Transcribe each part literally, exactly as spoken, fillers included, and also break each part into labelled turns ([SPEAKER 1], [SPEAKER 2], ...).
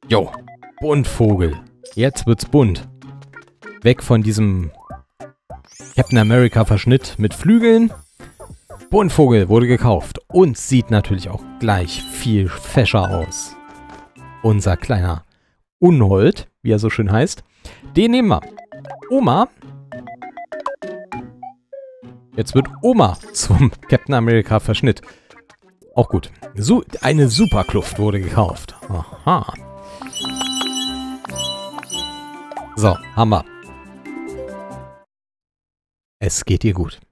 [SPEAKER 1] Jo, Buntvogel. Jetzt wird's bunt. Weg von diesem Captain America Verschnitt mit Flügeln. Buntvogel wurde gekauft und sieht natürlich auch gleich viel fescher aus. Unser kleiner Unhold, wie er so schön heißt, den nehmen wir. Oma. Jetzt wird Oma zum Captain America Verschnitt. Auch gut. So, eine Superkluft wurde gekauft. Aha. So, haben wir. Es geht ihr gut.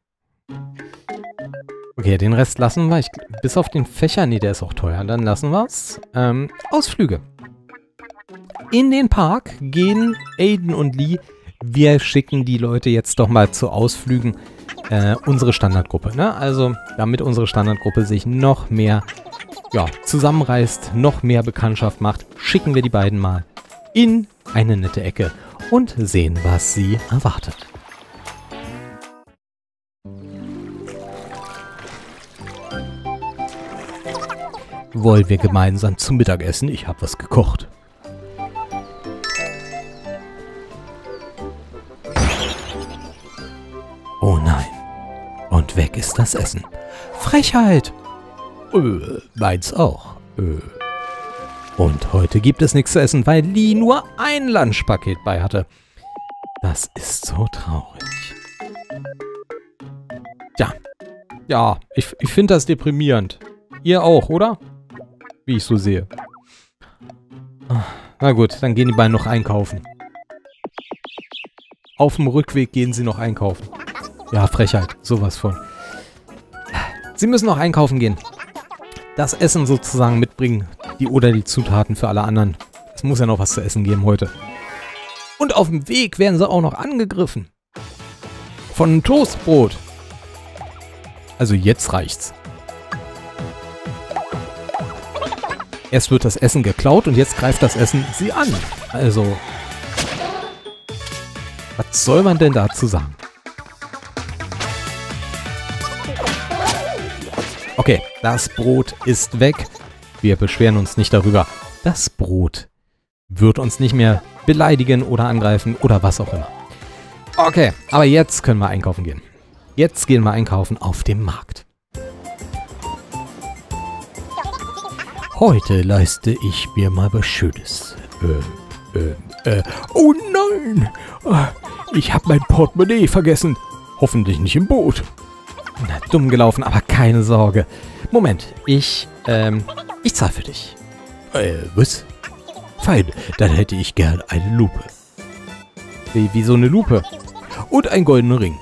[SPEAKER 1] Okay, den Rest lassen wir. Ich, bis auf den Fächer. Nee, der ist auch teuer. Dann lassen wir es. Ähm, Ausflüge. In den Park gehen Aiden und Lee. Wir schicken die Leute jetzt doch mal zu Ausflügen. Äh, unsere Standardgruppe, ne? Also, damit unsere Standardgruppe sich noch mehr, ja, zusammenreißt, noch mehr Bekanntschaft macht, schicken wir die beiden mal in eine nette Ecke und sehen, was sie erwartet. Wollen wir gemeinsam zum Mittagessen? Ich habe was gekocht. Oh nein. Und weg ist das Essen. Frechheit! Äh, meins auch. Äh. Und heute gibt es nichts zu essen, weil Lee nur ein Lunchpaket bei hatte. Das ist so traurig. Ja. Ja, ich, ich finde das deprimierend. Ihr auch, oder? Wie ich so sehe. Na gut, dann gehen die beiden noch einkaufen. Auf dem Rückweg gehen sie noch einkaufen. Ja, Frechheit. Sowas von. Sie müssen noch einkaufen gehen. Das Essen sozusagen mitbringen. Die oder die Zutaten für alle anderen. Es muss ja noch was zu essen geben heute. Und auf dem Weg werden sie auch noch angegriffen. Von einem Toastbrot. Also jetzt reicht's. Erst wird das Essen geklaut und jetzt greift das Essen sie an. Also, was soll man denn dazu sagen? Okay, das Brot ist weg. Wir beschweren uns nicht darüber. Das Brot wird uns nicht mehr beleidigen oder angreifen oder was auch immer. Okay, aber jetzt können wir einkaufen gehen. Jetzt gehen wir einkaufen auf dem Markt. Heute leiste ich mir mal was Schönes. Äh, äh, äh. Oh nein! Ich habe mein Portemonnaie vergessen. Hoffentlich nicht im Boot. Na, dumm gelaufen, aber keine Sorge. Moment, ich, ähm, ich zahle für dich. Äh, was? Fein, dann hätte ich gern eine Lupe. Wie, wie so eine Lupe? Und einen goldenen Ring.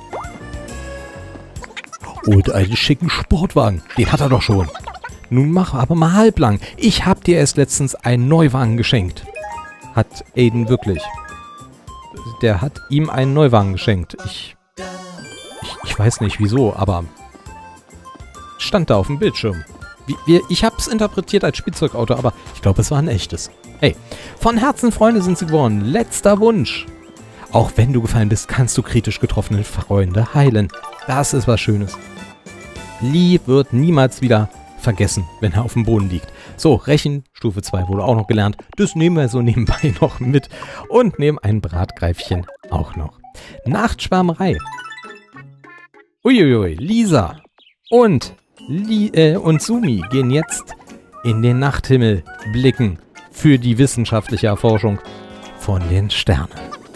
[SPEAKER 1] Und einen schicken Sportwagen. Den hat er doch schon. Nun mach aber mal halblang. Ich hab dir erst letztens einen Neuwagen geschenkt. Hat Aiden wirklich. Der hat ihm einen Neuwagen geschenkt. Ich, ich, ich weiß nicht wieso, aber stand da auf dem Bildschirm. Wie, wie, ich hab's interpretiert als Spielzeugauto, aber ich glaube, es war ein echtes. Hey, von Herzen Freunde sind sie geworden. Letzter Wunsch. Auch wenn du gefallen bist, kannst du kritisch getroffene Freunde heilen. Das ist was Schönes. Lee wird niemals wieder vergessen, wenn er auf dem Boden liegt. So, Rechen, Stufe zwei wurde auch noch gelernt. Das nehmen wir so nebenbei noch mit. Und nehmen ein Bratgreifchen auch noch. Nachtschwärmerei. Uiuiui, Lisa und, Li äh, und Sumi gehen jetzt in den Nachthimmel blicken für die wissenschaftliche Erforschung von den Sternen.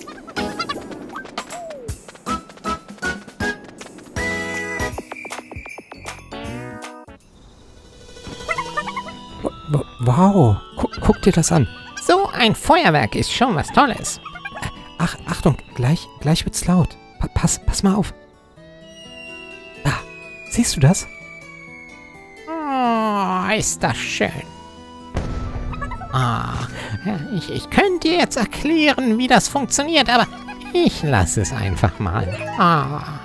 [SPEAKER 1] Wow, guck, guck dir das an.
[SPEAKER 2] So ein Feuerwerk ist schon was Tolles.
[SPEAKER 1] Ach, Achtung, gleich, gleich wird's laut. Pa pass, pass mal auf. Da, siehst du das?
[SPEAKER 2] Oh, ist das schön. Ah, ich, ich könnte dir jetzt erklären, wie das funktioniert, aber ich lasse es einfach mal. Ah.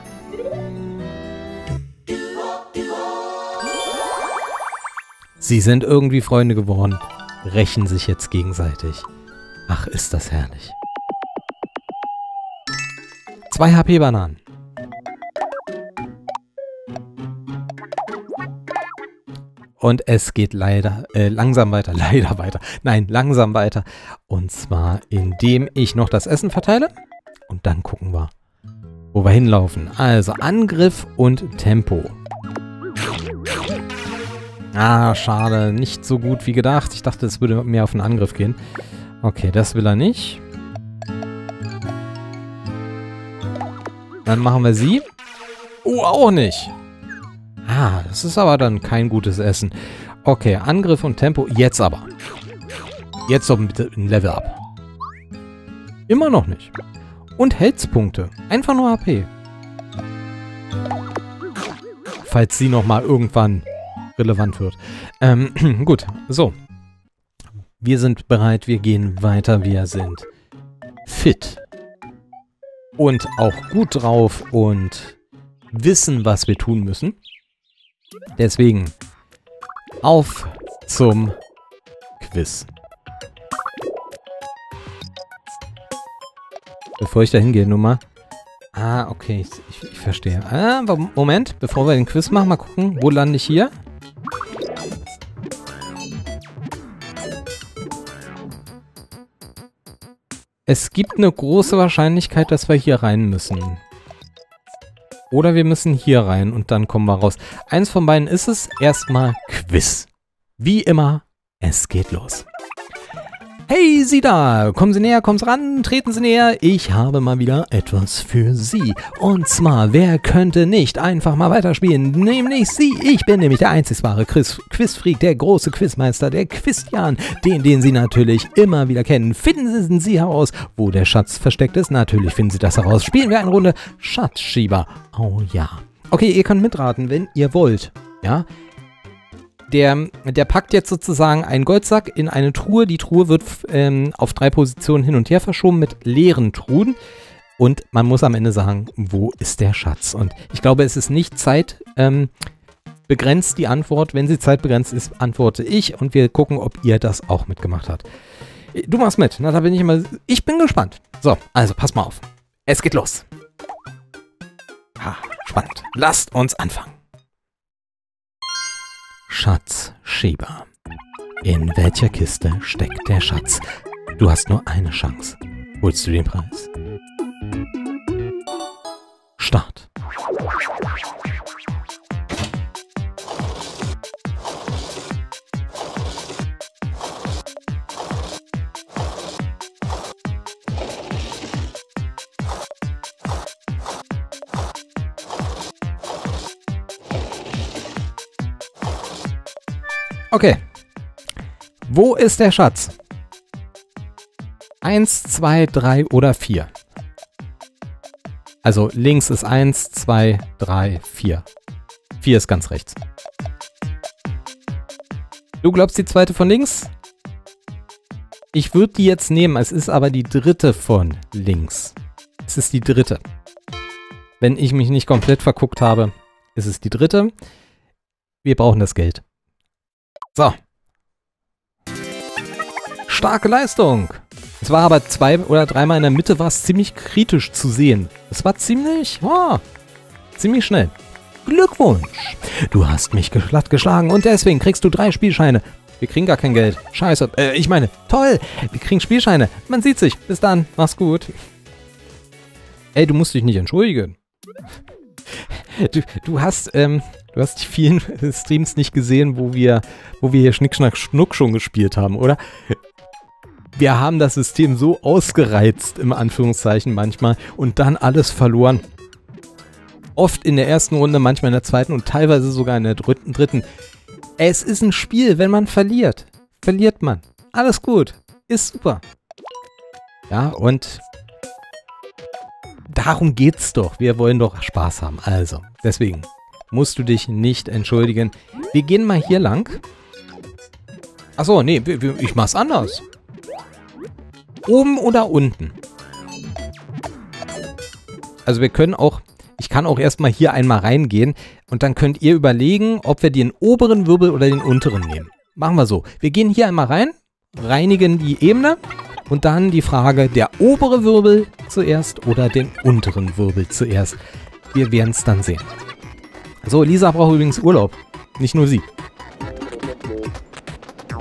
[SPEAKER 1] Sie sind irgendwie Freunde geworden, rächen sich jetzt gegenseitig. Ach, ist das herrlich. Zwei H P-Bananen. Und es geht leider, äh, langsam weiter, leider weiter. Nein, langsam weiter. Und zwar, indem ich noch das Essen verteile. Und dann gucken wir, wo wir hinlaufen. Also, Angriff und Tempo. Ah, schade. Nicht so gut wie gedacht. Ich dachte, es würde mehr auf den Angriff gehen. Okay, das will er nicht. Dann machen wir sie. Oh, auch nicht. Ah, das ist aber dann kein gutes Essen. Okay, Angriff und Tempo. Jetzt aber. Jetzt doch bitte ein Level up. Immer noch nicht. Und Health-Punkte. Einfach nur H P. Falls sie nochmal irgendwann relevant wird. Ähm, gut, so. Wir sind bereit, wir gehen weiter, wir sind fit. Und auch gut drauf und wissen, was wir tun müssen. Deswegen auf zum Quiz. Bevor ich da hingehe, nur mal. Ah, okay, ich, ich, ich verstehe. Ah, Moment, bevor wir den Quiz machen, mal gucken, wo lande ich hier? Es gibt eine große Wahrscheinlichkeit, dass wir hier rein müssen. Oder wir müssen hier rein und dann kommen wir raus. Eins von beiden ist es. Erstmal Quiz. Wie immer, es geht los. Hey, Sie da! Kommen Sie näher, kommen Sie ran, treten Sie näher. Ich habe mal wieder etwas für Sie. Und zwar, wer könnte nicht einfach mal weiterspielen? Nämlich Sie. Ich bin nämlich der einzig wahre Quizfreak, der große Quizmeister, der Quizjan, den, den Sie natürlich immer wieder kennen. Finden Sie heraus, wo der Schatz versteckt ist. Natürlich finden Sie das heraus. Spielen wir eine Runde Schatzschieber. Oh ja. Okay, ihr könnt mitraten, wenn ihr wollt. Ja. Der, der packt jetzt sozusagen einen Goldsack in eine Truhe. Die Truhe wird ähm, auf drei Positionen hin und her verschoben mit leeren Truhen. Und man muss am Ende sagen, wo ist der Schatz? Und ich glaube, es ist nicht Zeit ähm, begrenzt die Antwort. Wenn sie zeitbegrenzt ist, antworte ich. Und wir gucken, ob ihr das auch mitgemacht habt. Du machst mit. Na, da bin ich immer... Ich bin gespannt. So, also pass mal auf. Es geht los. Ha, spannend. Lasst uns anfangen. Schatzschieber. In welcher Kiste steckt der Schatz? Du hast nur eine Chance. Holst du den Preis? Start. Okay. Wo ist der Schatz? Eins, zwei, drei oder vier? Also links ist eins, zwei, drei, vier. vier ist ganz rechts. Du glaubst die zweite von links? Ich würde die jetzt nehmen, es ist aber die dritte von links. Es ist die dritte. Wenn ich mich nicht komplett verguckt habe, ist es die dritte. Wir brauchen das Geld. So. Starke Leistung. Es war aber zwei oder dreimal in der Mitte, war es ziemlich kritisch zu sehen. Es war ziemlich, oh, ziemlich schnell. Glückwunsch. Du hast mich glatt geschlagen und deswegen kriegst du drei Spielscheine. Wir kriegen gar kein Geld. Scheiße. Äh, ich meine, toll. Wir kriegen Spielscheine. Man sieht sich. Bis dann. Mach's gut. Ey, du musst dich nicht entschuldigen. Du, du hast, ähm, du hast die vielen Streams nicht gesehen, wo wir, wo wir hier Schnick, Schnack, Schnuck schon gespielt haben, oder? Wir haben das System so ausgereizt, im Anführungszeichen manchmal, und dann alles verloren. Oft in der ersten Runde, manchmal in der zweiten und teilweise sogar in der dritten. dritten. Es ist ein Spiel, wenn man verliert. Verliert man. Alles gut. Ist super. Ja, und darum geht's doch. Wir wollen doch Spaß haben. Also, deswegen musst du dich nicht entschuldigen. Wir gehen mal hier lang. Achso, nee, ich mach's anders. Oben oder unten? Also wir können auch, ich kann auch erstmal hier einmal reingehen und dann könnt ihr überlegen, ob wir den oberen Wirbel oder den unteren nehmen. Machen wir so. Wir gehen hier einmal rein, reinigen die Ebene und dann die Frage, der obere Wirbel zuerst oder den unteren Wirbel zuerst. Wir werden es dann sehen. So, Lisa braucht übrigens Urlaub. Nicht nur sie.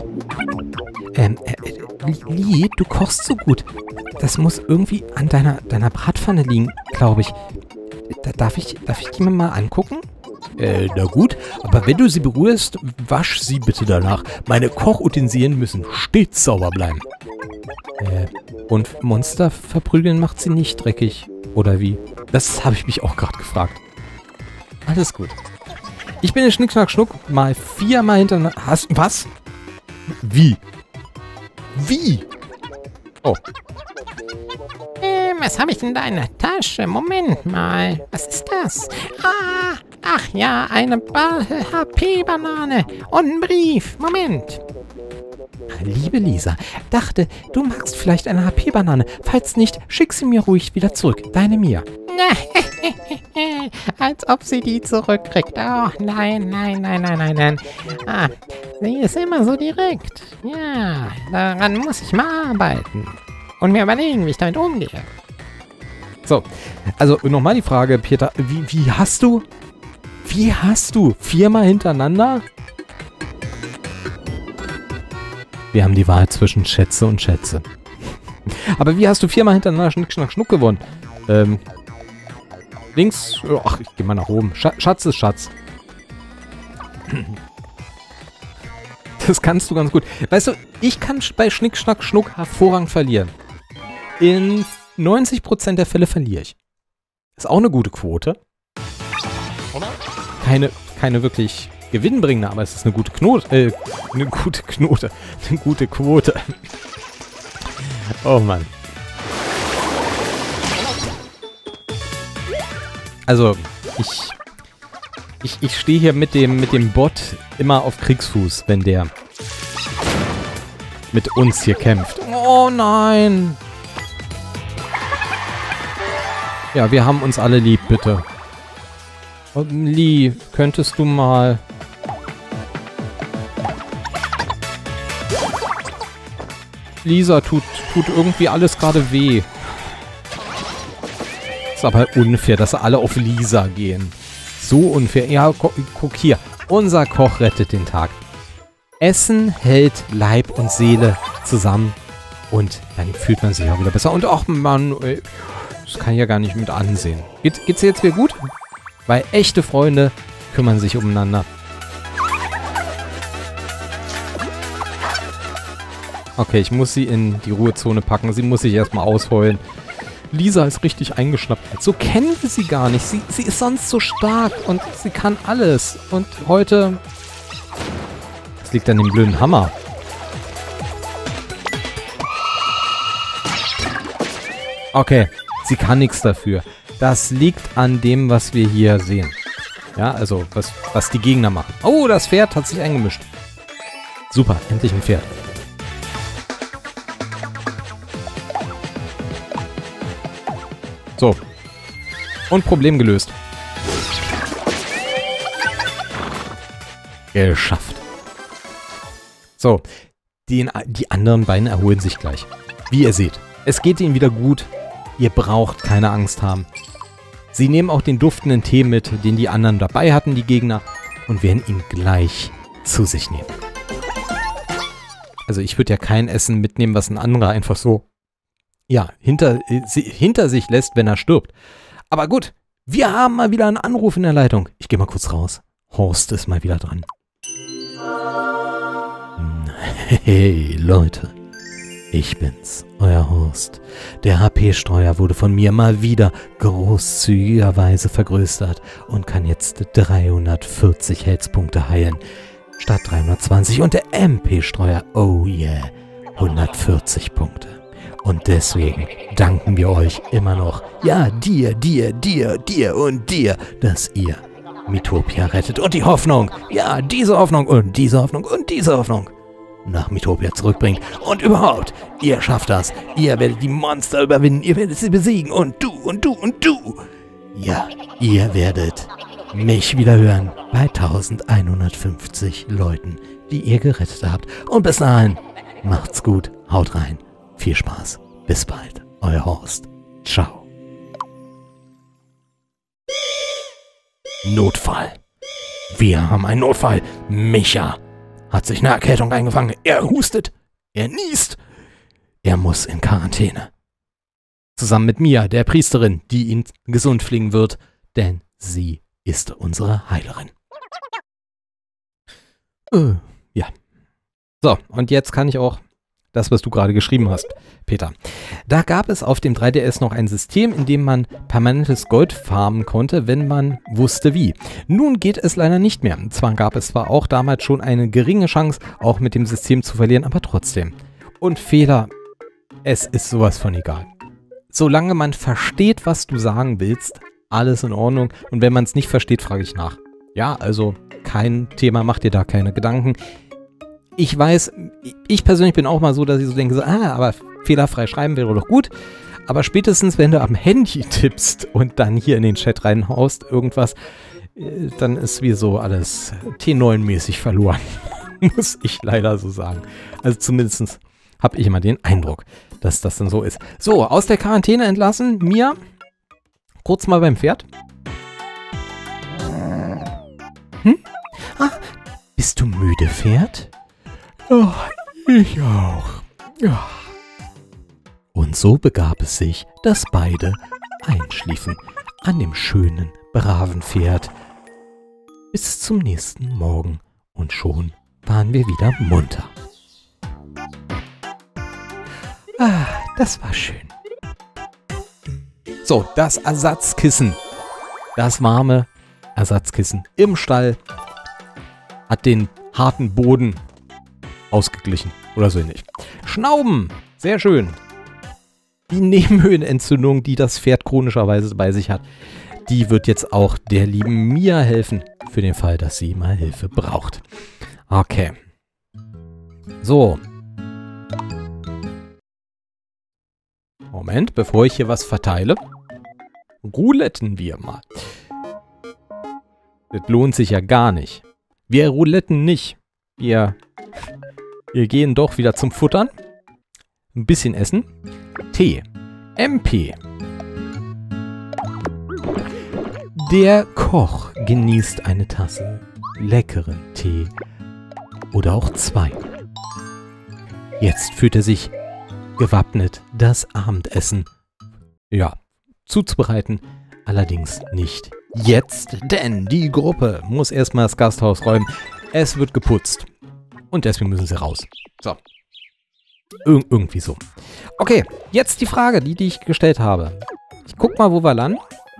[SPEAKER 1] Ähm, äh, Lee, du kochst so gut. Das muss irgendwie an deiner, deiner Bratpfanne liegen, glaube ich. Da, darf ich. Darf ich die mir mal angucken? Äh, na gut, aber wenn du sie berührst, wasch sie bitte danach. Meine Kochutensilien müssen stets sauber bleiben. Äh, und Monster verprügeln macht sie nicht dreckig, oder wie? Das habe ich mich auch gerade gefragt. Alles gut. Ich bin in Schnick, Schnack, Schnuck mal viermal hintereinander... Hast, was? Wie? Wie? Oh.
[SPEAKER 2] Ähm, was habe ich denn da in der Tasche? Moment mal. Was ist das? Ah, ach ja, eine H P-Banane und ein Brief. Moment.
[SPEAKER 1] Liebe Lisa, dachte, du magst vielleicht eine H P-Banane. Falls nicht, schick sie mir ruhig wieder zurück. Deine Mia.
[SPEAKER 2] Als ob sie die zurückkriegt. Oh, nein, nein, nein, nein, nein, nein. Ah, sie ist immer so direkt. Ja, daran muss ich mal arbeiten. Und mir überlegen, wie ich damit umgehe.
[SPEAKER 1] So, also nochmal die Frage, Peter. Wie, wie hast du... Wie hast du? Viermal hintereinander? Wir haben die Wahl zwischen Schätze und Schätze. Aber wie hast du viermal hintereinander Schnick, Schnack, Schnuck gewonnen? Ähm... Links, ach, ich gehe mal nach oben. Sch Schatz ist Schatz. Das kannst du ganz gut. Weißt du, ich kann bei Schnick, Schnack, Schnuck hervorragend verlieren. In neunzig Prozent der Fälle verliere ich. Ist auch eine gute Quote. Keine, keine wirklich gewinnbringende, aber es ist eine gute Knote. Äh, eine gute Knote. Eine gute Quote. Oh Mann. Also, ich, ich, ich stehe hier mit dem, mit dem Bot immer auf Kriegsfuß, wenn der mit uns hier kämpft. Oh nein! Ja, wir haben uns alle lieb, bitte. Und Lee, könntest du mal... Lisa, tut, tut irgendwie alles gerade weh. Ist aber unfair, dass alle auf Lisa gehen. So unfair. Ja, gu guck hier. Unser Koch rettet den Tag. Essen hält Leib und Seele zusammen. Und dann fühlt man sich auch wieder besser. Und ach Mann, ey, das kann ich ja gar nicht mit ansehen. Geht, geht's dir jetzt wieder gut? Weil echte Freunde kümmern sich umeinander. Okay, ich muss sie in die Ruhezone packen. Sie muss sich erstmal ausheulen. Lisa ist richtig eingeschnappt. So kennen wir sie gar nicht. Sie, sie ist sonst so stark und sie kann alles. Und heute... Das liegt an dem blöden Hammer. Okay, sie kann nichts dafür. Das liegt an dem, was wir hier sehen. Ja, also was, was die Gegner machen. Oh, das Pferd hat sich eingemischt. Super, endlich ein Pferd. So. Und Problem gelöst. Geschafft. So. Die, die anderen beiden erholen sich gleich. Wie ihr seht. Es geht ihnen wieder gut. Ihr braucht keine Angst haben. Sie nehmen auch den duftenden Tee mit, den die anderen dabei hatten, die Gegner, und werden ihn gleich zu sich nehmen. Also ich würde ja kein Essen mitnehmen, was ein anderer einfach so, ja, hinter, äh, hinter sich lässt, wenn er stirbt. Aber gut, wir haben mal wieder einen Anruf in der Leitung. Ich gehe mal kurz raus. Horst ist mal wieder dran. Hey, Leute. Ich bin's, euer Horst. Der H P-Streuer wurde von mir mal wieder großzügigerweise vergrößert und kann jetzt dreihundertvierzig Health-Punkte heilen. Statt dreihundertzwanzig und der M P-Streuer, oh yeah, hundertvierzig Punkte. Und deswegen danken wir euch immer noch, ja, dir, dir, dir, dir und dir, dass ihr Miitopia rettet. Und die Hoffnung, ja, diese Hoffnung und diese Hoffnung und diese Hoffnung nach Miitopia zurückbringt. Und überhaupt, ihr schafft das. Ihr werdet die Monster überwinden, ihr werdet sie besiegen. Und du, und du, und du. Ja, ihr werdet mich wieder hören bei eintausendeinhundertfünfzig Leuten, die ihr gerettet habt. Und bis dahin, macht's gut, haut rein. Viel Spaß. Bis bald. Euer Horst. Ciao. Notfall. Wir haben einen Notfall. Micha hat sich eine Erkältung eingefangen. Er hustet, er niest. Er muss in Quarantäne. Zusammen mit Mia, der Priesterin, die ihn gesund pflegen wird, denn sie ist unsere Heilerin. Äh, ja. So, und jetzt kann ich auch das, was du gerade geschrieben hast, Peter. Da gab es auf dem drei D S noch ein System, in dem man permanentes Gold farmen konnte, wenn man wusste wie. Nun geht es leider nicht mehr. Zwar gab es zwar auch damals schon eine geringe Chance, auch mit dem System zu verlieren, aber trotzdem. Und Fehler, es ist sowas von egal. Solange man versteht, was du sagen willst, alles in Ordnung. Und wenn man es nicht versteht, frage ich nach. Ja, also kein Thema, mach dir da keine Gedanken. Ich weiß, ich persönlich bin auch mal so, dass ich so denke, so, ah, aber fehlerfrei schreiben wäre doch gut. Aber spätestens, wenn du am Handy tippst und dann hier in den Chat reinhaust, irgendwas, dann ist wie so alles T neun mäßig verloren. Muss ich leider so sagen. Also zumindest habe ich immer den Eindruck, dass das dann so ist. So, aus der Quarantäne entlassen. Mia, kurz mal beim Pferd. Hm? Ah, bist du müde, Pferd? Ja, ich auch. Ja. Und so begab es sich, dass beide einschliefen an dem schönen, braven Pferd. Bis zum nächsten Morgen und schon waren wir wieder munter. Ah, das war schön. So, das Ersatzkissen. Das warme Ersatzkissen im Stall hat den harten Boden ausgeglichen. Oder so ähnlich. Schnauben. Sehr schön. Die Nebenhöhlenentzündung, die das Pferd chronischerweise bei sich hat, die wird jetzt auch der lieben Mia helfen. Für den Fall, dass sie mal Hilfe braucht. Okay. So. Moment, bevor ich hier was verteile. Rouletten wir mal. Das lohnt sich ja gar nicht. Wir rouletten nicht. Wir... Wir gehen doch wieder zum Futtern. Ein bisschen essen. Tee. M P. Der Koch genießt eine Tasse leckeren Tee. Oder auch zwei. Jetzt fühlt er sich gewappnet, das Abendessen, ja, zuzubereiten. Allerdings nicht jetzt, denn die Gruppe muss erstmal das Gasthaus räumen. Es wird geputzt. Und deswegen müssen sie raus. So. Ir irgendwie so. Okay, jetzt die Frage, die, die ich gestellt habe. Ich guck mal, wo wir landen.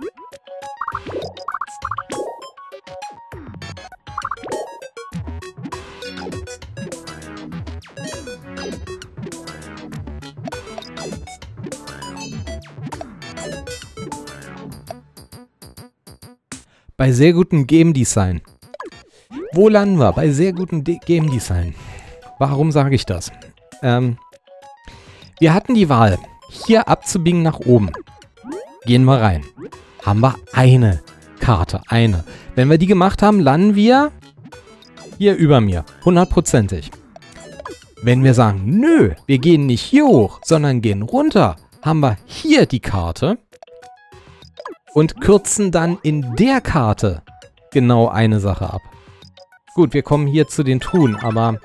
[SPEAKER 1] Bei sehr gutem Game Design. Wo landen wir? Bei sehr gutem De Game Design. Warum sage ich das? Ähm, wir hatten die Wahl, hier abzubiegen nach oben. Gehen wir rein. Haben wir eine Karte. Eine. Wenn wir die gemacht haben, landen wir hier über mir. Hundertprozentig. Wenn wir sagen, nö, wir gehen nicht hier hoch, sondern gehen runter, haben wir hier die Karte und kürzen dann in der Karte genau eine Sache ab. Gut, wir kommen hier zu den Truhen, aber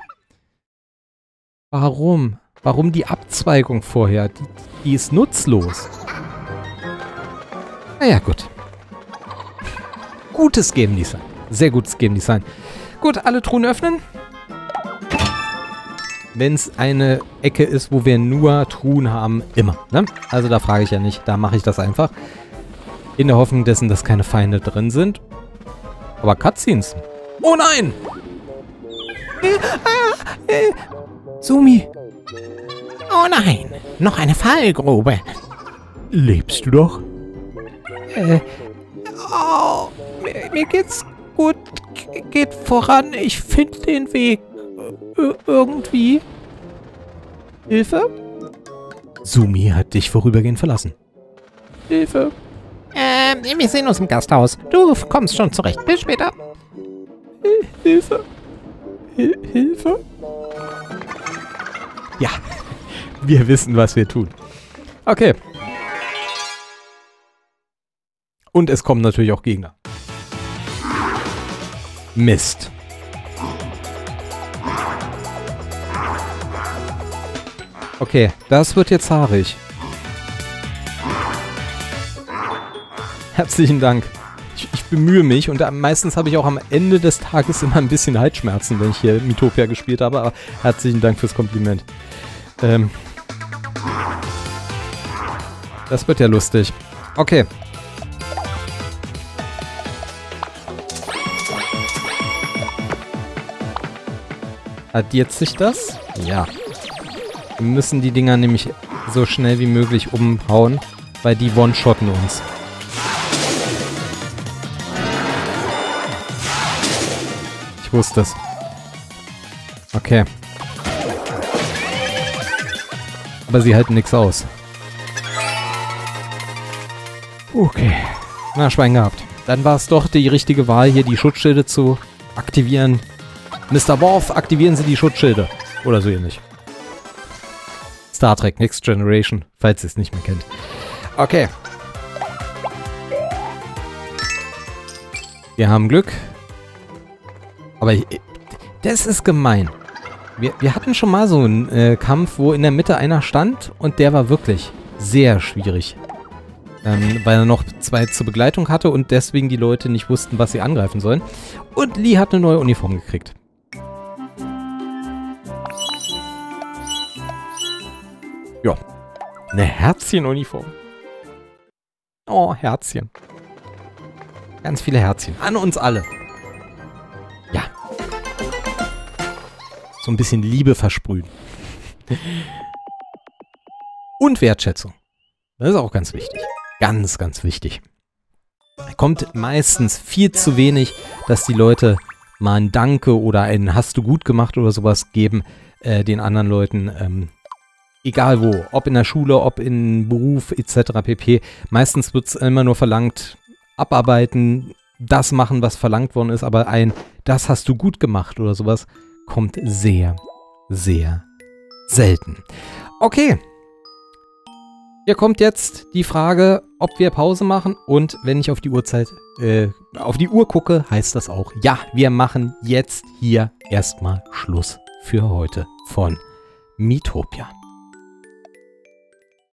[SPEAKER 1] warum? Warum die Abzweigung vorher? Die, die ist nutzlos. Naja, gut. Gutes Game Design. Sehr gutes Game Design. Gut, alle Truhen öffnen. Wenn es eine Ecke ist, wo wir nur Truhen haben, immer. Ne? Also da frage ich ja nicht, da mache ich das einfach. In der Hoffnung dessen, dass keine Feinde drin sind. Aber Cutscenes. Oh nein! Äh, ah, äh, Sumi.
[SPEAKER 2] Oh nein, noch eine Fallgrube.
[SPEAKER 1] Lebst du doch?
[SPEAKER 2] Äh, oh, mir, mir geht's gut. G geht voran, ich finde den Weg. Ir irgendwie. Hilfe?
[SPEAKER 1] Sumi hat dich vorübergehend verlassen.
[SPEAKER 2] Hilfe. Ähm, wir sehen uns im Gasthaus. Du kommst schon zurecht. Bis später.
[SPEAKER 1] Hilfe. Hil Hilfe? Ja, wir wissen, was wir tun. Okay. Und es kommen natürlich auch Gegner. Mist. Okay, das wird jetzt haarig. Herzlichen Dank. Ich, ich bemühe mich und äh, meistens habe ich auch am Ende des Tages immer ein bisschen Halsschmerzen, wenn ich hier Miitopia gespielt habe, aber herzlichen Dank fürs Kompliment. Ähm, das wird ja lustig. Okay. Addiert sich das? Ja. Wir müssen die Dinger nämlich so schnell wie möglich umhauen, weil die one-shotten uns. Ich wusste es. Okay. Aber sie halten nichts aus. Okay. Na, Schwein gehabt. Dann war es doch die richtige Wahl, hier die Schutzschilde zu aktivieren. Mister Worf, aktivieren Sie die Schutzschilde. Oder so ähnlich. Star Trek Next Generation, falls ihr es nicht mehr kennt. Okay. Wir haben Glück. Aber das ist gemein. Wir, wir hatten schon mal so einen äh, Kampf, wo in der Mitte einer stand und der war wirklich sehr schwierig. Ähm, weil er noch zwei zur Begleitung hatte und deswegen die Leute nicht wussten, was sie angreifen sollen. Und Lee hat eine neue Uniform gekriegt. Ja, eine Herzchen-Uniform. Oh, Herzchen. Ganz viele Herzchen. An uns alle. Ja. So ein bisschen Liebe versprühen. Und Wertschätzung. Das ist auch ganz wichtig. Ganz, ganz wichtig. Kommt meistens viel zu wenig, dass die Leute mal ein Danke oder ein Hast du gut gemacht oder sowas geben äh, den anderen Leuten. Ähm, egal wo. Ob in der Schule, ob in Beruf et cetera pp. Meistens wird es immer nur verlangt, abarbeiten, das machen, was verlangt worden ist, aber ein Das hast du gut gemacht oder sowas kommt sehr, sehr selten. Okay. Hier kommt jetzt die Frage, ob wir Pause machen und wenn ich auf die Uhrzeit, äh, auf die Uhr gucke, heißt das auch, ja, wir machen jetzt hier erstmal Schluss für heute von Miitopia.